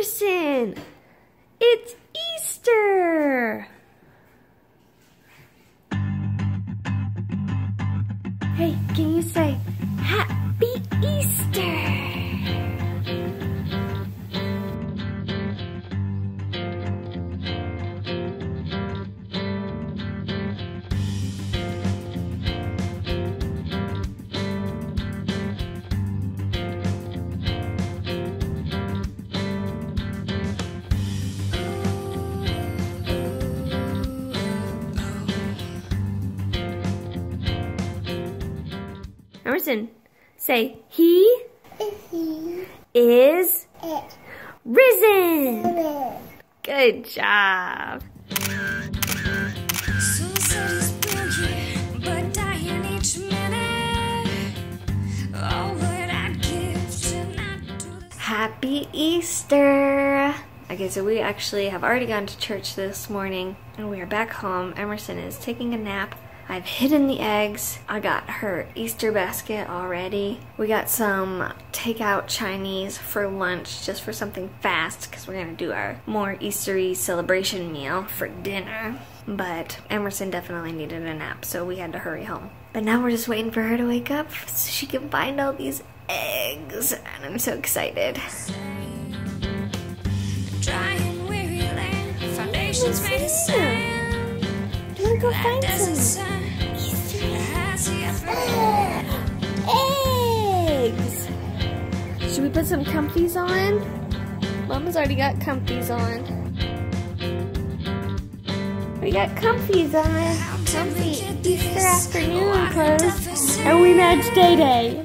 Emerson! It's Easter! Hey, can you say Happy Easter? Emerson, say, He is risen. Good job. Happy Easter. Okay, so we actually have already gone to church this morning and we are back home. Emerson is taking a nap. I've hidden the eggs. I got her Easter basket already. We got some takeout Chinese for lunch, just for something fast, because we're gonna do our more Eastery celebration meal for dinner. But Emerson definitely needed a nap, so we had to hurry home. But now we're just waiting for her to wake up so she can find all these eggs, and I'm so excited. Foundations made of sand. Do you want to go find some eggs? Should we put some comfies on? Mama's already got comfies on. We got comfies on. Comfy Easter afternoon clothes. And we match Day Day.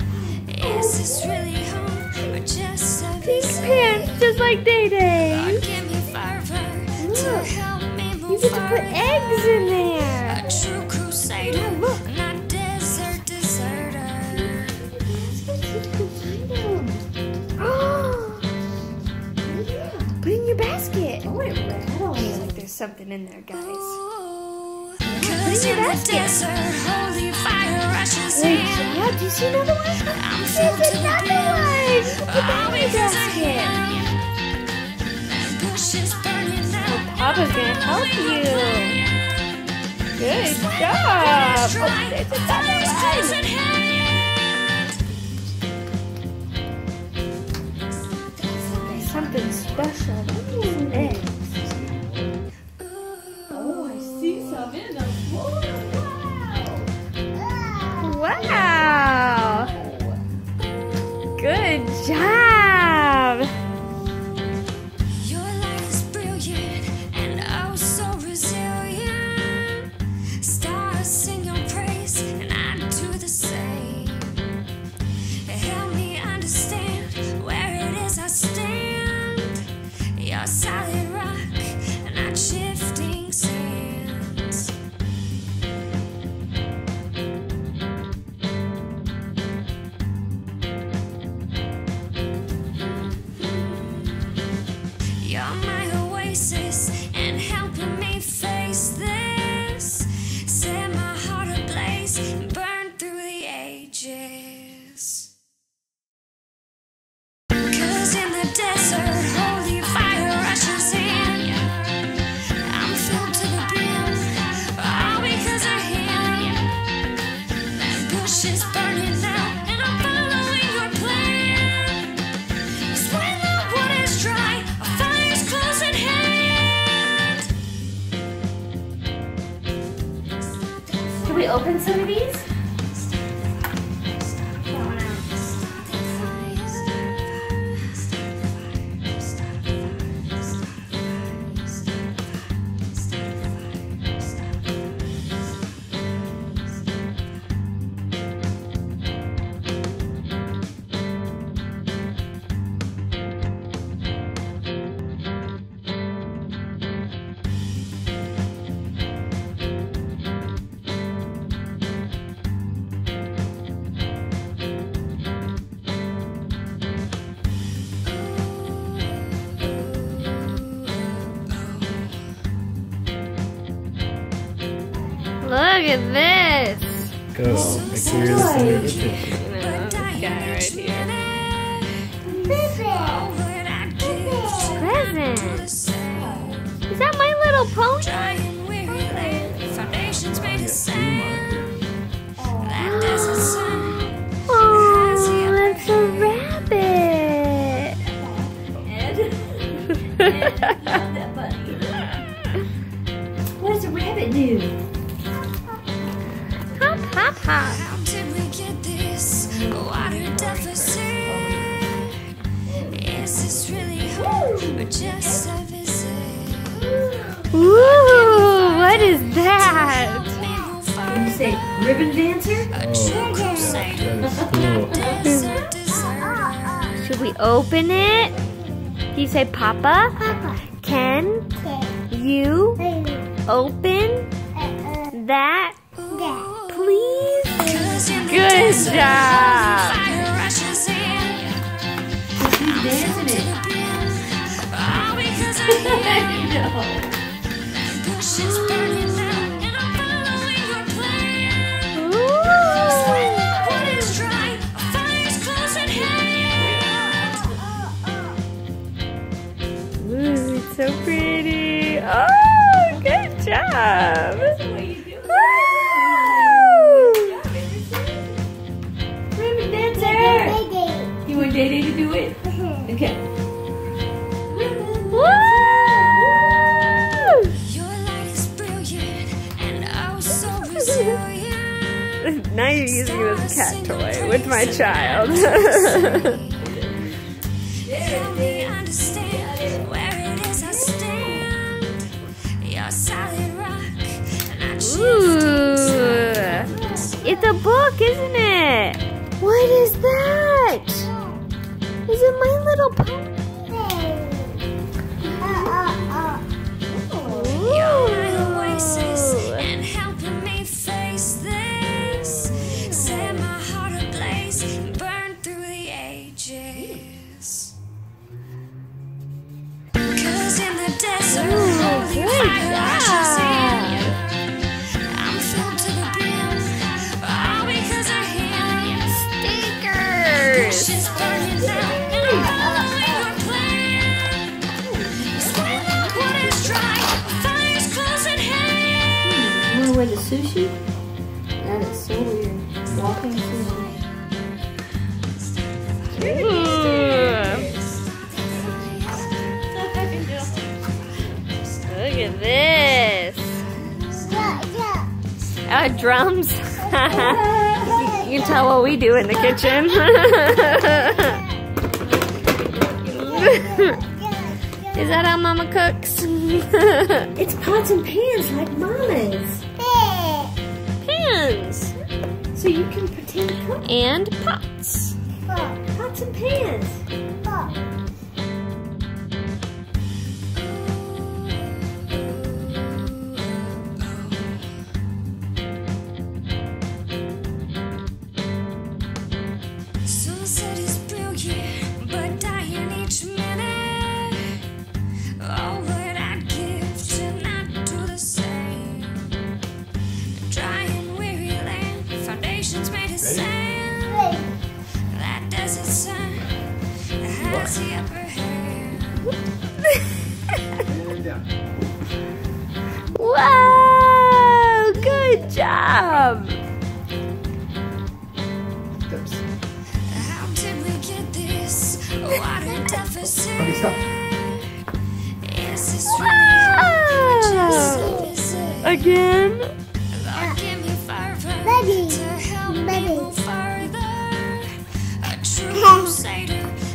Pink pants just like Day Day. Look, you get to put eggs in there. A true crusader, yeah, look. Not desert deserter. Put in your basket. Oh, it red. I don't feel like there's something in there, guys. Put in your basket. Great job. Do you see another one? There's another one. Put that in your basket. Papa's gonna help you. Good job. Oh, there's another one. There's something special about these eggs. Oh, I see some in them. Wow. Good job. Solid rock and not shifting sands. You're my oasis and helping me face this. Set my heart ablaze and burn through the ages. 'Cause in the desert, holy fire rushes in. I'm filled to the brim, all because of him. That bush is burning out, and I'm following your plan. 'Cause when the wood is dry, a fire's close at hand. Can we open some of these? Look at this. Go. Make sure you're the center of attention. This guy right here. Grab pony? Trying weary land, foundations made of sand. That desert sun has the Oh, upper that's a rabbit. That bunny. What does a rabbit do? Hop, hop, hop. How did we get this water deficit? Is this really home or just a visit? Ooh, what is that? Can you say ribbon dancer? True crusader, That is cool. desert deserter. Should we open it? Do you say Papa? Papa. Can you open that, please? Good job. Fire rushes in. Who's dancing it? All because I bushes burning out, and I'm following your plan. Ooh. Water's dry, fire's close at hand. Ooh, it's so pretty. Oh, good job. Ribbon dancer! You want Day Day to do it? Okay. Woo! Your light is brilliant and oh so resilient. Now you're using it as a cat toy with my child. Help me understand where it is I stand. You're solid rock, and I choose Ooh, it's a book, isn't it? What is that? Is it My Little Pony? You're my oasis and helping me face this. Set my heart ablaze and burn through the ages. 'Cause in the desert, holy fire rushes in. I'm filled to the brim, all because of him. Stickers. Bushes burning out, and I'm following your plan. Sweat like water's dry, fire's close at hand. Wanna wear the sushi? That is so weird. Walking sushi. Look at this. Drums. You can tell what we do in the kitchen. Is that how Mama cooks? It's pots and pans like Mama's. Pans So you can pretend to cook. and pots. Pots and pans. Sunset is brilliant, but dying each minute. Oh, what I'd give to not do the same. Dry and weary land, foundations made of sand. That desert sun has the upper hand. Wow! Good job! How did we get this water deficit? Is this really just a visit? Again? Lord, give me fervor to help me move further. A true crusader